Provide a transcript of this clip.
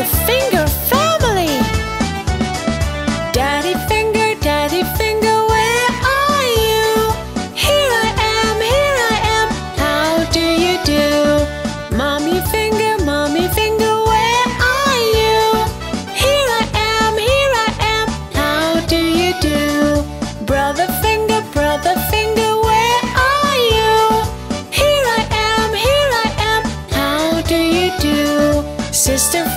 the finger family. Daddy finger, where are you? Here I am, how do you do? Mommy finger, where are you? Here I am, how do you do? Brother finger, where are you? Here I am, how do you do? Sister